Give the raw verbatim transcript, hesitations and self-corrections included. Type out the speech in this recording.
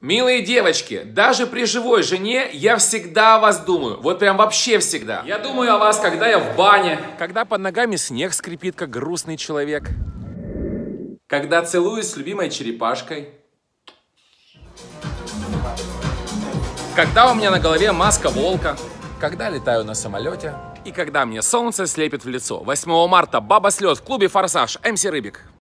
Милые девочки, даже при живой жене я всегда о вас думаю. Вот прям вообще всегда. Я думаю о вас, когда я в бане. Когда под ногами снег скрипит, как грустный человек. Когда целуюсь с любимой черепашкой. Когда у меня на голове маска волка. Когда летаю на самолете. И когда мне солнце слепит в лицо. восьмого марта баба слет в клубе «Форсаж». эм си Рыбик.